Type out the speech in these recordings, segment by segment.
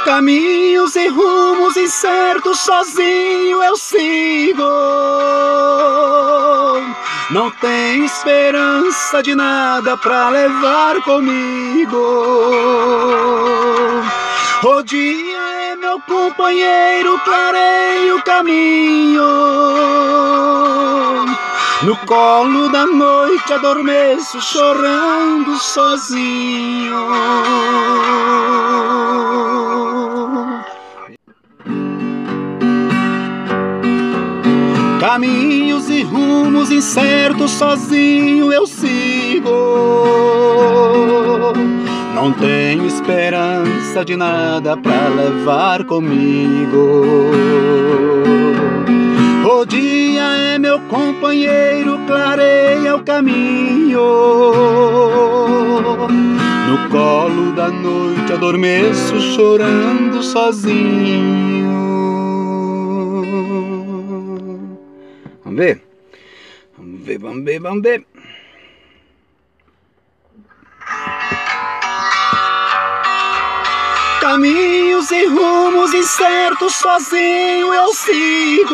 Caminhos e rumos incertos, sozinho eu sigo. Não tenho esperança de nada pra levar comigo. O dia é meu companheiro, clareia o caminho. No colo da noite adormeço, chorando sozinho. Caminhos e rumos incertos, sozinho eu sigo. Não tenho esperança de nada pra levar comigo. O dia é meu companheiro, clareia o caminho. No colo da noite adormeço, chorando sozinho. Vamos ver? Vamos ver, vamos ver, vamos ver. Caminhos e rumos incertos, sozinho eu sigo.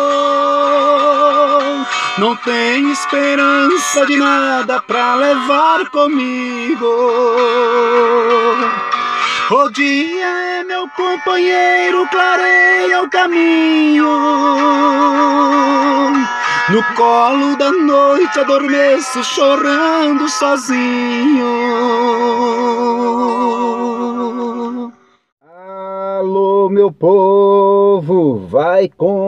Não tenho esperança de nada pra levar comigo. O dia é meu companheiro, clareia o caminho. No colo da noite adormeço, chorando sozinho. Alô, meu povo, vai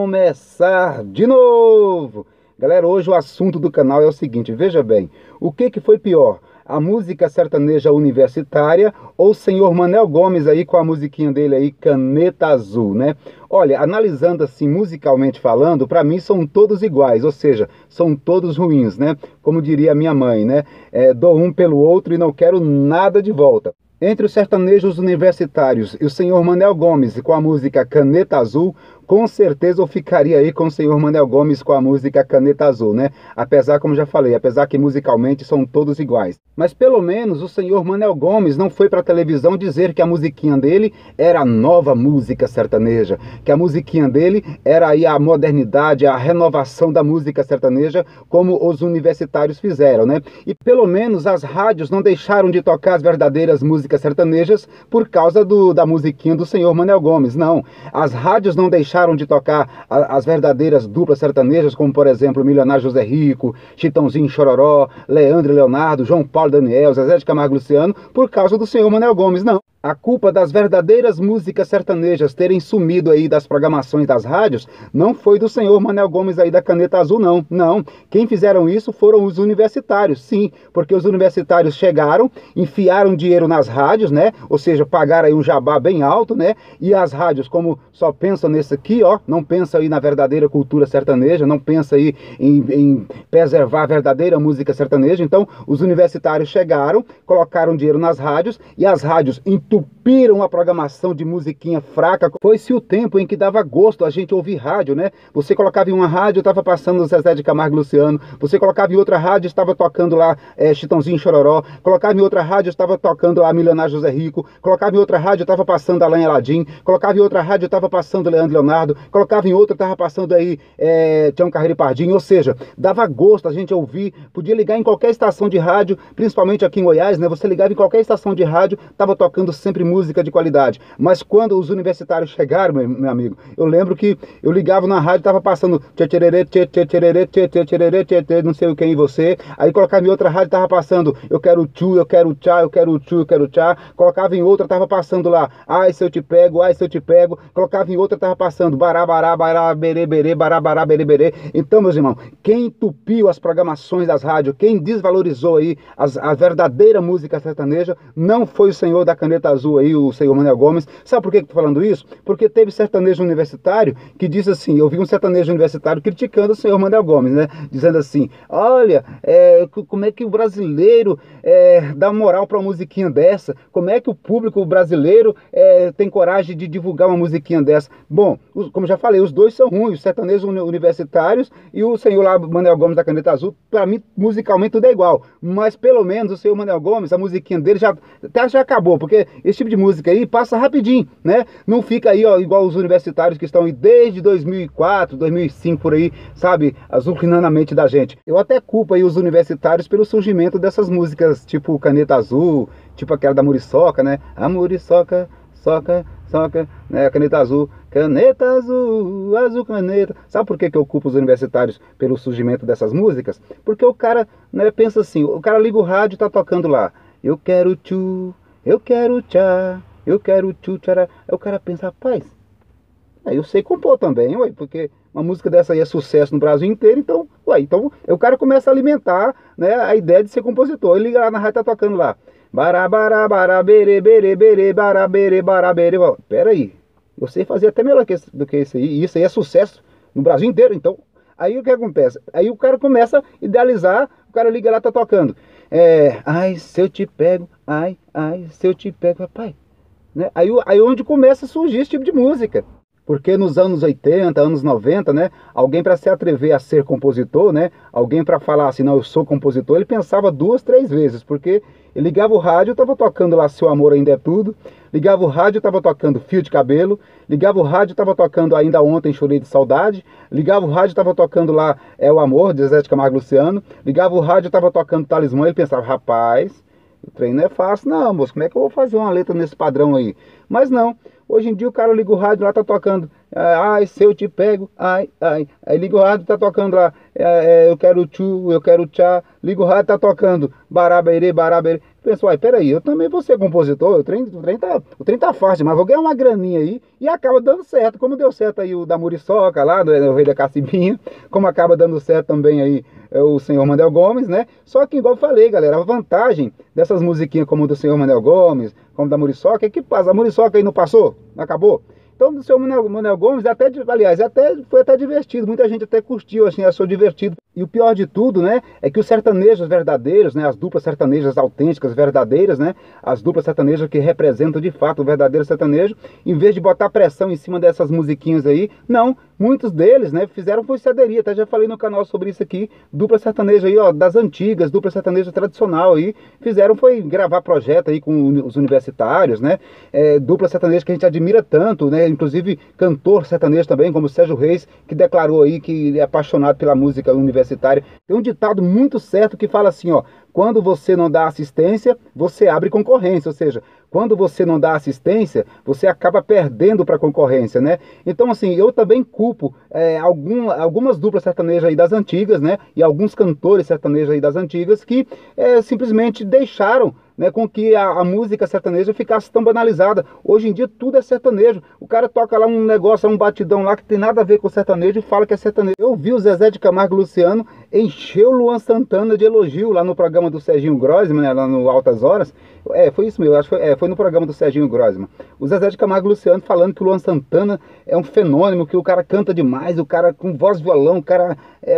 começar de novo. Galera, hoje o assunto do canal é o seguinte, veja bem, o que foi pior? A música sertaneja universitária ou o senhor Manel Gomes aí com a musiquinha dele aí, Caneta Azul, né? Olha, analisando assim musicalmente falando, para mim são todos iguais, ou seja, são todos ruins, né? Como diria minha mãe, né? Dou um pelo outro e não quero nada de volta. Entre os sertanejos universitários e o senhor Manel Gomes com a música Caneta Azul, com certeza eu ficaria aí com o senhor Manel Gomes com a música Caneta Azul, né? Apesar, como já falei, apesar que musicalmente são todos iguais. Mas pelo menos o senhor Manel Gomes não foi para a televisão dizer que a musiquinha dele era a nova música sertaneja, que a musiquinha dele era aí a modernidade, a renovação da música sertaneja, como os universitários fizeram, né? E pelo menos as rádios não deixaram de tocar as verdadeiras músicas sertanejas por causa da musiquinha do senhor Manel Gomes, não. As rádios não deixaram de tocar as verdadeiras duplas sertanejas, como por exemplo Milionário José Rico, Chitãozinho Chororó, Leandro e Leonardo, João Paulo e Daniel, Zezé de Camargo e Luciano, por causa do senhor Manel Gomes, não. A culpa das verdadeiras músicas sertanejas terem sumido aí das programações das rádios não foi do senhor Manel Gomes aí da Caneta Azul, não. Não. Quem fizeram isso foram os universitários, sim, porque os universitários chegaram, enfiaram dinheiro nas rádios, né? Ou seja, pagaram aí um jabá bem alto, né? E as rádios, como só pensam nesse aqui, ó, não pensam aí na verdadeira cultura sertaneja, não pensam aí em preservar a verdadeira música sertaneja. Então, os universitários chegaram, colocaram dinheiro nas rádios e as rádios entupiram a programação de musiquinha fraca. Foi-se o tempo em que dava gosto a gente ouvir rádio, né? Você colocava em uma rádio, estava passando Zezé de Camargo e Luciano. Você colocava em outra rádio, estava tocando lá Chitãozinho Chororó. Colocava em outra rádio, estava tocando lá Milionário José Rico. Colocava em outra rádio, estava passando Alain Aladim. Colocava em outra rádio, estava passando Leandro Leonardo. Colocava em outra, estava passando aí Tião Carreiro e Pardinho. Ou seja, dava gosto a gente ouvir. Podia ligar em qualquer estação de rádio, principalmente aqui em Goiás, né? Você ligava em qualquer estação de rádio, estava tocando sempre música de qualidade. Mas quando os universitários chegaram, meu amigo, eu lembro que eu ligava na rádio, tava passando não sei o que em você, aí colocava em outra rádio, tava passando eu quero tchu, eu quero tchá, eu quero tchu, eu quero tchá, colocava em outra, tava passando lá ai se eu te pego, colocava em outra, tava passando bará, bará, bará, berê, berê, bará, bará, berê, berê. Então, meus irmãos, quem entupiu as programações das rádios, quem desvalorizou aí a verdadeira música sertaneja, não foi o senhor da Caneta Azul aí, o senhor Manel Gomes. Sabe por que eu tô falando isso? Porque teve sertanejo universitário que disse assim, eu vi um sertanejo universitário criticando o senhor Manel Gomes, né? Dizendo assim, olha, como é que o brasileiro dá moral pra uma musiquinha dessa? Como é que o público brasileiro tem coragem de divulgar uma musiquinha dessa? Bom, como já falei, os dois são ruins, os sertanejos universitários e o senhor lá, Manel Gomes da Caneta Azul, pra mim, musicalmente tudo é igual. Mas pelo menos o senhor Manel Gomes, a musiquinha dele já acabou, porque esse tipo de música aí passa rapidinho, né? Não fica aí, ó, igual os universitários que estão aí desde 2004, 2005 por aí, sabe, azucrinando a mente da gente. Eu até culpo aí os universitários pelo surgimento dessas músicas tipo Caneta Azul, tipo aquela da Muriçoca, né? A Muriçoca, soca, soca, né? Caneta azul, azul caneta. Sabe por que eu culpo os universitários pelo surgimento dessas músicas? Porque o cara, né, pensa assim, o cara liga o rádio e tá tocando lá, eu quero tchu, eu quero tchá, eu quero tchu, tchará. Aí o cara pensa, rapaz, eu sei compor também, ué, porque uma música dessa aí é sucesso no Brasil inteiro, então, ué, então o cara começa a alimentar, né, a ideia de ser compositor. Ele liga lá na rádio, tá tocando lá, bará, bará, bará, berê, berê, berê, bará, berê, bará, berê. Pera aí, eu sei fazer até melhor do que isso aí, e isso aí é sucesso no Brasil inteiro, então. Aí o que acontece? Aí o cara começa a idealizar, o cara liga lá, tá tocando, ai, se eu te pego, ai, se eu te pego, rapaz, né? Aí onde começa a surgir esse tipo de música. Porque nos anos 80, anos 90, né, alguém para se atrever a ser compositor, né, alguém para falar assim, não, eu sou compositor, ele pensava 2, 3 vezes, porque ele ligava o rádio, estava tocando lá Seu Amor Ainda É Tudo, ligava o rádio, estava tocando Fio de Cabelo, ligava o rádio, estava tocando Ainda Ontem Chorei de Saudade, ligava o rádio, estava tocando lá É o Amor, de Zezé de Camargo e Luciano, ligava o rádio, estava tocando Talismã, ele pensava, rapaz, o trem não é fácil não, moço, como é que eu vou fazer uma letra nesse padrão aí? Mas não, hoje em dia o cara liga o rádio lá, tá tocando, ai, se eu te pego, ai, aí liga o rádio, tá tocando lá, eu quero tchu, eu quero tchá, liga o rádio, tá tocando, baraberê, baraberê. Pensa, uai, peraí, eu também vou ser compositor, o trem tá fácil, mas vou ganhar uma graninha aí, e acaba dando certo, como deu certo aí o da Muriçoca lá, o Rei da Cacibinha, como acaba dando certo também aí o Senhor Manuel Gomes, né? Só que, igual eu falei, galera, a vantagem dessas musiquinhas como do Senhor Manuel Gomes, como da Muriçoca, é que passa, a Muriçoca aí não passou, não acabou? Então, do seu Manuel Gomes, aliás, foi até divertido, muita gente até curtiu, assim, achou divertido. E o pior de tudo, né, é que os sertanejos verdadeiros, né, as duplas sertanejas autênticas, verdadeiras, né, as duplas sertanejas que representam de fato o verdadeiro sertanejo, em vez de botar pressão em cima dessas musiquinhas aí, não, muitos deles, né, fizeram forçaderia, até já falei no canal sobre isso aqui, dupla sertaneja aí, ó, das antigas, dupla sertaneja tradicional aí, fizeram foi gravar projeto aí com os universitários, né, dupla sertaneja que a gente admira tanto, né, inclusive cantor sertanejo também, como Sérgio Reis, que declarou aí que é apaixonado pela música universitária. Tem um ditado muito certo que fala assim, ó, quando você não dá assistência, você abre concorrência, ou seja, quando você não dá assistência, você acaba perdendo para a concorrência, né? Então, assim, eu também culpo algumas duplas sertanejas aí das antigas, né? E alguns cantores sertanejos aí das antigas que simplesmente deixaram, né, com que a música sertaneja ficasse tão banalizada. Hoje em dia tudo é sertanejo. O cara toca lá um negócio, um batidão lá que tem nada a ver com sertanejo e fala que é sertanejo. Eu vi o Zezé de Camargo e Luciano encher o Luan Santana de elogio lá no programa do Serginho Grosman, né, lá no Altas Horas. Foi isso mesmo, acho que foi no programa do Serginho Grosman. O Zezé de Camargo e Luciano falando que o Luan Santana é um fenômeno, que o cara canta demais, o cara com voz e violão, o cara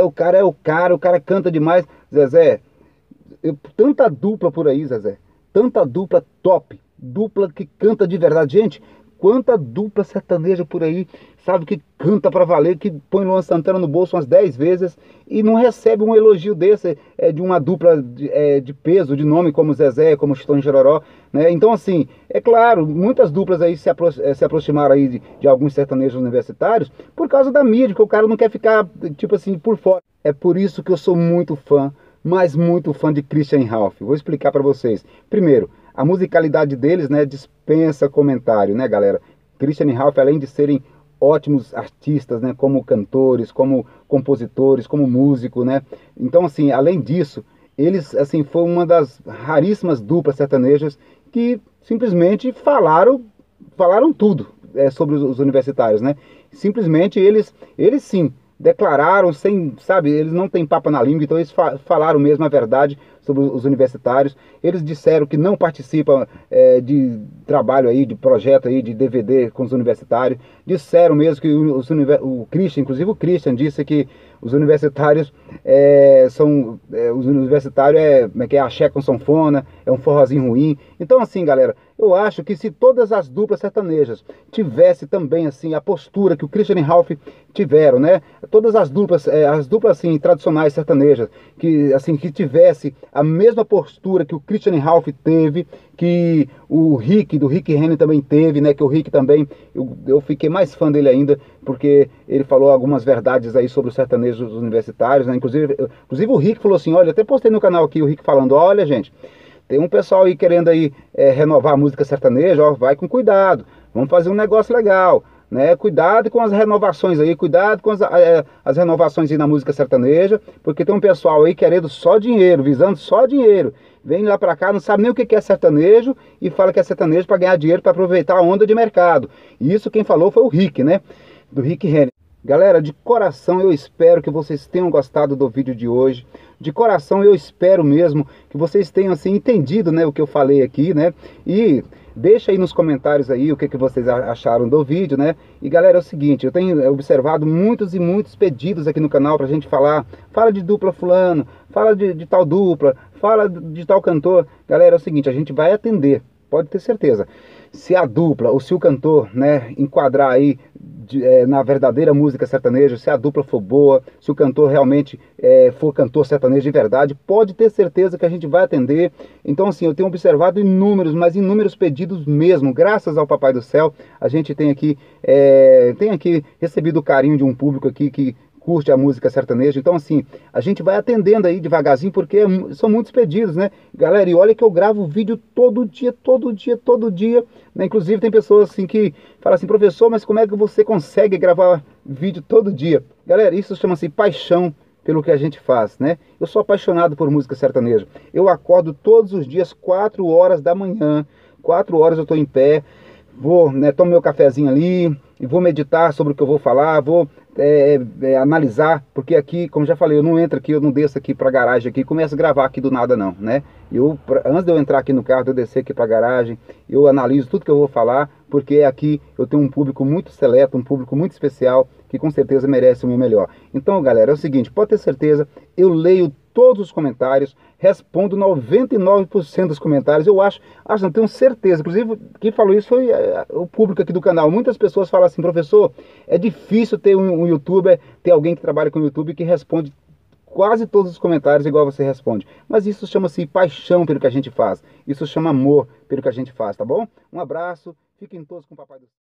canta demais. Zezé, tanta dupla por aí, Zezé, tanta dupla top, dupla que canta de verdade, gente, quanta dupla sertaneja por aí, sabe, que canta pra valer, que põe Luan Santana no bolso umas 10 vezes e não recebe um elogio desse, de uma dupla de peso, de nome como Zezé, como Chitão e Chororó, né? Então, assim, é claro, muitas duplas aí se aproximaram aí de alguns sertanejos universitários por causa da mídia, que o cara não quer ficar, tipo assim, por fora. É por isso que eu sou muito fã, mas muito fã de Christian Ralph. Vou explicar para vocês. Primeiro, a musicalidade deles, né, dispensa comentário, né, galera? Christian Ralph, além de serem ótimos artistas, né, como cantores, como compositores, como músico, né? Então, assim, além disso, eles, assim, foi uma das raríssimas duplas sertanejas que simplesmente falaram tudo sobre os universitários, né? Simplesmente eles sim declararam sem, sabe, eles não têm papo na língua, então eles falaram mesmo a verdade sobre os universitários. Eles disseram que não participam de trabalho aí, de projeto aí, de DVD com os universitários. Disseram mesmo que o Christian, inclusive o Christian, disse que os universitários como é que é, axé com sanfona, é um forrozinho ruim. Então, assim, galera, eu acho que se todas as duplas sertanejas tivessem também, assim, a postura que o Christian e Ralph tiveram, né? Todas as duplas assim, tradicionais sertanejas, que, assim, que tivesse a mesma postura que o Christian Ralph teve, que o Rick, do Rick Renner também teve, né? Que o Rick também, eu fiquei mais fã dele ainda, porque ele falou algumas verdades aí sobre os sertanejos universitários, né? Inclusive o Rick falou assim, olha, até postei no canal aqui o Rick falando, olha gente, tem um pessoal aí querendo aí renovar a música sertaneja, ó, vai com cuidado, vamos fazer um negócio legal, né? Cuidado com as renovações aí, cuidado com as renovações aí na música sertaneja, porque tem um pessoal aí querendo só dinheiro, visando só dinheiro. Vem lá pra cá, não sabe nem o que é sertanejo e fala que é sertanejo para ganhar dinheiro, para aproveitar a onda de mercado. E isso quem falou foi o Rick, né? Do Rick Renner. Galera, de coração eu espero que vocês tenham gostado do vídeo de hoje. De coração eu espero mesmo que vocês tenham assim entendido, né, o que eu falei aqui, né? E deixa aí nos comentários aí o que vocês acharam do vídeo, né? E galera, é o seguinte, eu tenho observado muitos e muitos pedidos aqui no canal pra gente falar. Fala de dupla fulano, fala de tal dupla, fala de tal cantor. Galera, é o seguinte, a gente vai atender, pode ter certeza. Se a dupla ou se o cantor, né, enquadrar aí na verdadeira música sertaneja, se a dupla for boa, se o cantor realmente for cantor sertanejo de verdade, pode ter certeza que a gente vai atender. Então assim, eu tenho observado inúmeros, mas inúmeros pedidos mesmo, graças ao Papai do Céu, a gente tem aqui recebido o carinho de um público aqui que curte a música sertaneja. Então assim, a gente vai atendendo aí devagarzinho, porque são muitos pedidos, né? Galera, e olha que eu gravo vídeo todo dia, né? Inclusive tem pessoas assim que falam assim, professor, mas como é que você consegue gravar vídeo todo dia? Galera, isso chama-se paixão pelo que a gente faz, né? Eu sou apaixonado por música sertaneja. Eu acordo todos os dias 4 horas da manhã, 4 horas eu estou em pé, vou, né, tomo meu cafezinho ali e vou meditar sobre o que eu vou falar, vou analisar, porque aqui, como já falei, eu não entro aqui, eu não desço aqui para a garagem aqui e começo a gravar aqui do nada não, né? Antes de eu entrar aqui no carro, de eu descer aqui para a garagem, eu analiso tudo que eu vou falar, porque aqui eu tenho um público muito seleto, um público muito especial, que com certeza merece o meu melhor. Então, galera, é o seguinte, pode ter certeza, eu leio todos os comentários, respondo 99% dos comentários, eu acho, não tenho certeza, inclusive quem falou isso foi o público aqui do canal. Muitas pessoas falam assim, professor, é difícil ter um youtuber, ter alguém que trabalha com YouTube que responde quase todos os comentários igual você responde. Mas isso chama-se paixão pelo que a gente faz, isso chama amor pelo que a gente faz, tá bom? Um abraço, fiquem todos com o Papai do Céu.